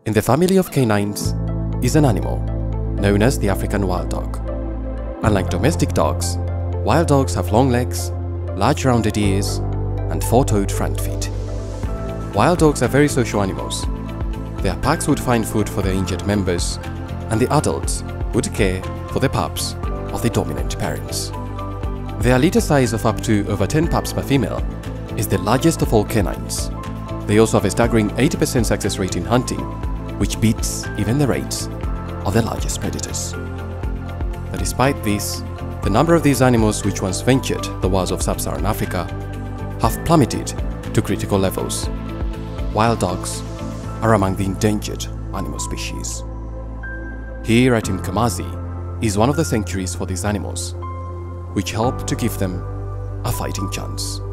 In the family of canines is an animal known as the African wild dog. Unlike domestic dogs, wild dogs have long legs, large rounded ears, and four-toed front feet. Wild dogs are very social animals. Their packs would find food for their injured members, and the adults would care for the pups of the dominant parents. Their litter size of up to over 10 pups per female is the largest of all canines. They also have a staggering 80% success rate in hunting, which beats even the rates of the largest predators. But despite this, the number of these animals which once ventured the wilds of sub-Saharan Africa have plummeted to critical levels. Wild dogs are among the endangered animal species. Here at Mkomazi is one of the sanctuaries for these animals, which help to give them a fighting chance.